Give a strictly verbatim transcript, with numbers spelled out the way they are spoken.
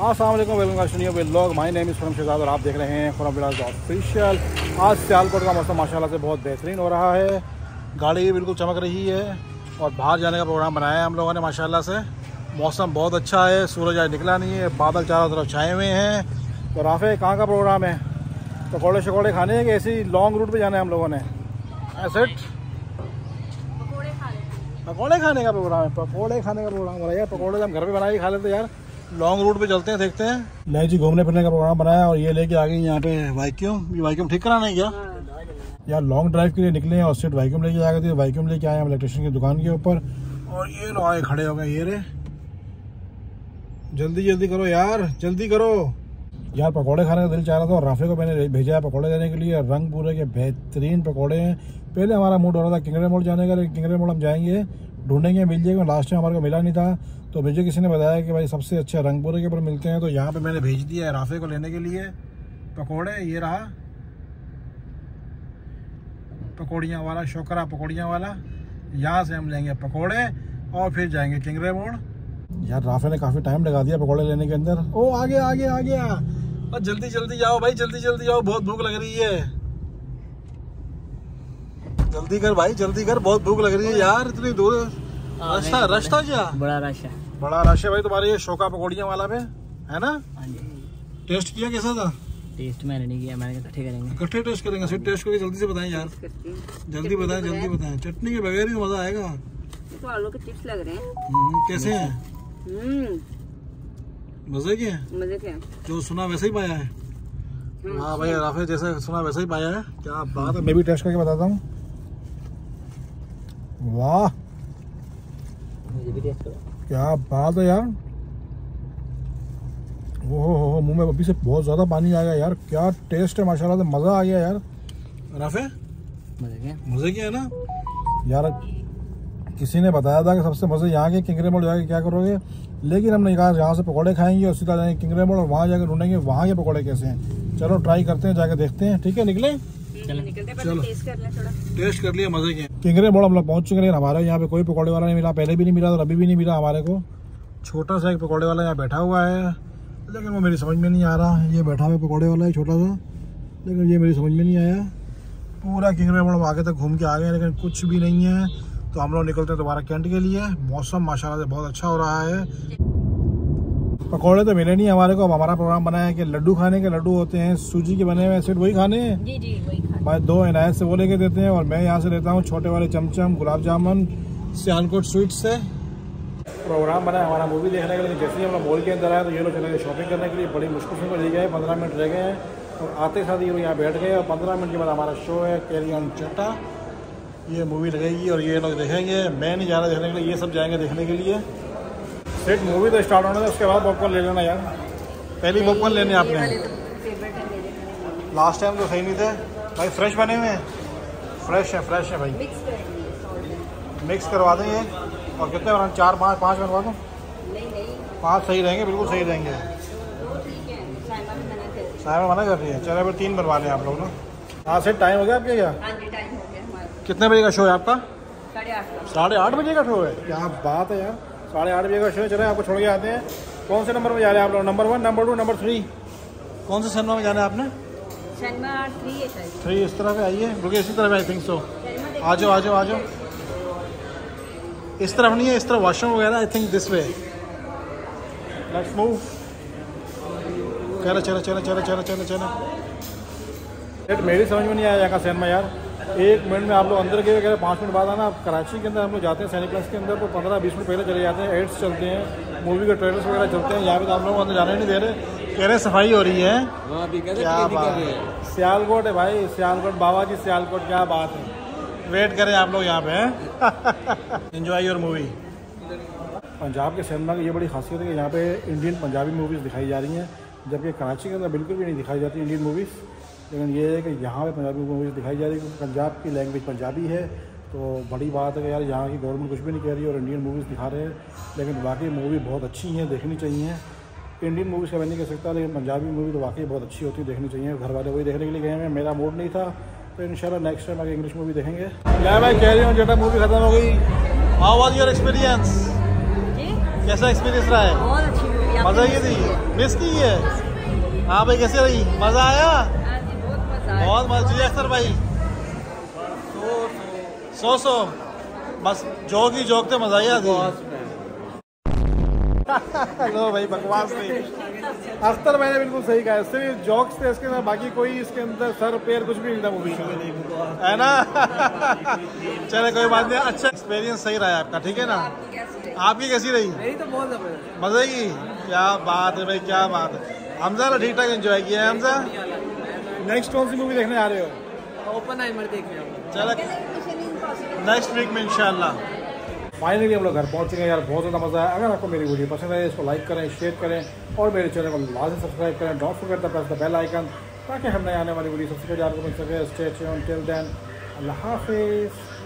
अस्सलाम वालेकुम, welcome to new vlog. My name is Khurram Shahzad और आप देख रहे हैं खुरम व्लॉग्स ऑफिशियल। आज सियालकोट का मौसम माशाल्लाह से बहुत बेहतरीन हो रहा है, गाड़ी भी बिल्कुल चमक रही है और बाहर जाने का प्रोग्राम बनाया है हम लोगों ने माशाल्लाह से। मौसम बहुत अच्छा है, सूरज आज निकला नहीं है, बादल चारों तरफ छाए हुए हैं। तो राफे कहाँ का प्रोग्राम है? पकौड़े शकौड़े खाने हैं कि ऐसे ही लॉन्ग रूट पर जाना है हम लोगों ने? ऐसे पकौड़े खाने का प्रोग्राम है, पकौड़े खाने का प्रोग्राम हो रहा है यार। पकौड़े हम घर पे बना के खा लेते यार, लॉन्ग रूट पे चलते हैं, देखते हैं। ले जी घूमने फिरने का प्रोग्राम बनाया और ये लेके आ गई यहाँ पे वाइक्यूम। ये वाइक्यूम ठीक कराना है क्या? यार लॉन्ग ड्राइव के लिए निकले हैं और सिर्फ वाइक्यूम लेके आ गए थे। वाइक्यूम लेके आए हम इलेक्ट्रिशियन की दुकान के ऊपर और ये लोग आए खड़े हो गए। ये रे जल्दी जल्दी करो यार, जल्दी करो यार। पकौड़े खाने का दिल चाह रहा था और राफे को मैंने भेजा है पकौड़े देने के लिए। रंगपुरे के बेहतरीन पकौड़े हैं। पहले हमारा मूड हो रहा था किंगरे मोड़ जाने का, लेकिन किंगरे मोड़ हम जाएंगे, ढूंढेंगे, मिल जाएगा। लास्ट टाइम हमारे को मिला नहीं था तो मुझे किसी ने बताया कि भाई सबसे अच्छे रंगपुरे के ऊपर मिलते हैं। तो यहाँ पे मैंने भेज दिया है राफे को लेने के लिए पकौड़े। ये रहा पकौड़ियाँ वाला, शोकरा पकौड़ियाँ वाला। यहाँ से हम लेंगे पकौड़े और फिर जाएंगे किंगरे मोड़। यार राफे ने काफ़ी टाइम लगा दिया पकौड़े लेने के अंदर। ओ आ गया आ गया आ गया। और जल्दी जल्दी जाओ भाई, जल्दी जल्दी जाओ, बहुत भूख लग रही है। जल्दी कर भाई, जल्दी कर, बहुत भूख लग रही है यार। इतनी दूर रश था, रश था क्या? बड़ा रश है, बड़ा रश है भाई तुम्हारे ये शोका पकौड़ियाँ वाला पे, है ना? टेस्ट किया कैसा था? टेस्ट मैंने नहीं किया, मैंने इकट्ठे करेंगे। इकट्ठे टेस्ट करेंगे, सिर्फ टेस्ट करके जल्दी से बताएं यार, जल्दी बताएं, जल्दी बताएं। चटनी के बगैर ही मजा आएगा। तो आलू के चिप्स लग रहे हैं। कैसे हैं? मजे के हैं? मजे के हैं। जो सुना वैसे ही पाया है। हाँ भाई राफे जैसे सुना वैसे ही पाया है। क्या बात है, मैं भी टेस्ट करके बताता हूँ। वाह मुझे भी टेस्ट करो। क्या बात है यार। ओहो हो, मुंह में अभी से बहुत ज्यादा पानी आ गया यार। क्या टेस्ट है माशाल्लाह से, मजा आ गया यार। राफे मजे के मजे के है ना यार। किसी ने बताया था कि सबसे मजे यहाँ के किंगरे मोड़ जाके क्या करोगे, लेकिन हमने कहा यहाँ से पकौड़े खाएंगे और सीधा जाएंगे किंगरे मोड़ और वहाँ जाकर ढूंढेंगे वहाँ के पकौड़े कैसे हैं। चलो ट्राई करते हैं, जाके देखते हैं। ठीक है निकले? चलो टेस्ट कर लें थोड़ा। टेस्ट कर लिया मजे के। किंगरे मोड़ हम लोग पहुंच चुके हैं, लेकिन हमारे यहाँ पे कोई पकौड़े वाला नहीं मिला। पहले भी नहीं मिला और अभी भी नहीं मिला हमारे को। छोटा सा एक पकौड़े वाला यहाँ बैठा हुआ है, लेकिन वो मेरी समझ में नहीं आ रहा। ये बैठा हुआ पकौड़े वाला है छोटा सा, लेकिन ये मेरी समझ में नहीं आया। पूरा किंगरे मोड़ आगे तक घूम के आ गए, लेकिन कुछ भी नहीं है। तो हम लोग निकलते हैं दोबारा कैंट के लिए। मौसम माशाल्लाह से बहुत अच्छा हो रहा है। पकौड़े तो मिले नहीं हमारे को। अब हमारा प्रोग्राम बना है कि लड्डू खाने के। लड्डू होते हैं सूजी के बने हुए, सिर्फ वही खाने हैं। जी जी वही खाने। भाई दो इनायत से वो लेके देते हैं और मैं यहाँ से लेता हूँ छोटे वाले चमचम गुलाब जामुन सियालकोट स्वीट से। प्रोग्राम बना है हमारा मूवी देखने के लिए। जैसे ही हम लोग मॉल के अंदर आए तो ये लोग चले गए शॉपिंग करने के लिए। बड़ी मुश्किल से ले गए, पंद्रह मिनट रह गए हैं और आते साथ ये लोग यहाँ बैठ गए। और पंद्रह मिनट के बाद हमारा शो है कैरी ऑन चट्टा। ये मूवी लगेगी और ये लोग देखेंगे। मैं नहीं जा रहा देखने के लिए, ये सब जाएंगे देखने के लिए। सेट मूवी तो स्टार्ट होने है, उसके बाद पॉपकॉर्न ले लेना यार। पहली पॉपकॉर्न लेने आपने, लास्ट टाइम तो सही नहीं थे भाई। फ्रेश बने हुए हैं, फ्रेश है, फ्रेश है भाई। मिक्स करवा देंगे। और कितने बनाना? चार पाँच पाँच बनवा दो। पाँच सही रहेंगे, बिल्कुल सही रहेंगे। साइमा मना कर रही है। चलो फिर तीन बनवा लें आप लोग ना। हाँ सेट टाइम हो गया आपके? क्या कितने बजे का शो है आपका? साढ़े आठ साढ़े आठ बजे का शो है? क्या बात है यार, साढ़े आठ बजे का शो है। चले आपको छोड़ के आते हैं। कौन से नंबर में जा रहे हैं आप लोग? Number one, number two, number three? कौन से सिनेमा में जाना है आपने? थ्री है सर। थ्री इस तरफ आइए, रुकिए इसी तरफ। I think so. आ जाओ आ जाओ आ जाओ। इस तरफ नहीं है, इस तरफ वॉशरूम वगैरह। I think this way. Let's move. चलो चलो चलो चलो चलो चलो चलो। मेरी समझ में नहीं आया यहाँ का सिनेमा यार। एक मिनट में आप लोग अंदर गए वगैरह, पाँच मिनट बाद आना। कराची के अंदर हम लोग जाते हैं सैनिक प्लस के अंदर, तो पंद्रह बीस मिनट पहले चले जाते हैं। एड्स चलते हैं, मूवी के ट्रेलर्स वगैरह चलते हैं। यहाँ पे तो आप लोग अंदर जाने नहीं दे रहे। कह रहे सफाई हो रही है। क्या बात है, सियालकोट है भाई, सियालकोट बाबा जी सियालकोट। क्या बात है, वेट करें आप लोग यहाँ पे। Enjoy your movie. पंजाब के सिनेमा की ये बड़ी खासियत है कि यहाँ पे इंडियन पंजाबी मूवीज़ दिखाई जा रही हैं, जबकि कराची के अंदर बिल्कुल भी नहीं दिखाई जाती इंडियन मूवीज़। लेकिन ये है कि यहाँ पे पंजाबी मूवीज़ दिखाई जा रही है क्योंकि पंजाब की लैंग्वेज पंजाबी है। तो बड़ी बात है कि यार यहाँ की गवर्नमेंट कुछ भी नहीं कह रही और इंडियन मूवीज़ दिखा रहे हैं। लेकिन वाकई मूवी बहुत अच्छी हैं, देखनी चाहिए। इंडियन मूवीज़ का मैं नहीं कह सकता, लेकिन पंजाबी मूवी तो वाकई बहुत अच्छी होती है, देखनी चाहिए। घर वाले वही देखने के लिए गए हैं, मेरा मूड नहीं था। तो इंशाल्लाह नेक्स्ट टाइम आगे इंग्लिश मूवी देखेंगे। क्या भाई कह रही हूँ जटा मूवी खत्म हो गई। How was your experience? कैसा एक्सपीरियंस रहा है? बहुत अच्छी मूवी, मजा ये थी, मिस की है। हाँ भाई कैसे रही, मजा आया? हाँ जी, बहुत मजा आया। बहुत मजा जी अख्तर भाई। सो सो बस जोक ही जोक थे, मजा ही आती। लो भाई बकवास नहीं, अख्तर मैंने बिल्कुल सही कहा, सिर्फ जोक्स थे इसके अंदर, बाकी कोई इसके अंदर सर पैर कुछ भी नहीं था मूवी का, है ना। चले कोई बात नहीं, अच्छा एक्सपीरियंस सही रहा आपका, ठीक है ना। आपकी कैसी रही? आपकी कैसी रही? मेरी तो बहुत जबरदस्त। मजे की, क्या बात है भाई, क्या बात है। हमजा ने ठीक ठाक एंजॉय किया है। हमजा नेक्स्ट कौन सी मूवी देखने आ रहे हो? ओपनहाइमर देखने आओ। चलो मिशन इम्पॉसिबल। नेक्स्ट वीक में इंशाल्लाह। फाइनली हम लोग घर पहुँच गए यार, बहुत ज़्यादा मज़ा आया। अगर आपको मेरी वीडियो पसंद है इसको लाइक करें, शेयर करें और मेरे चैनल को लाजमी सब्सक्राइब करें। Don't forget the press the bell icon, ताकि हम नए आने वाली वीडियो सबसे पहले आपको मिल सके। स्टे ट्यून्ड टिल देन, अल्लाह हाफिज़।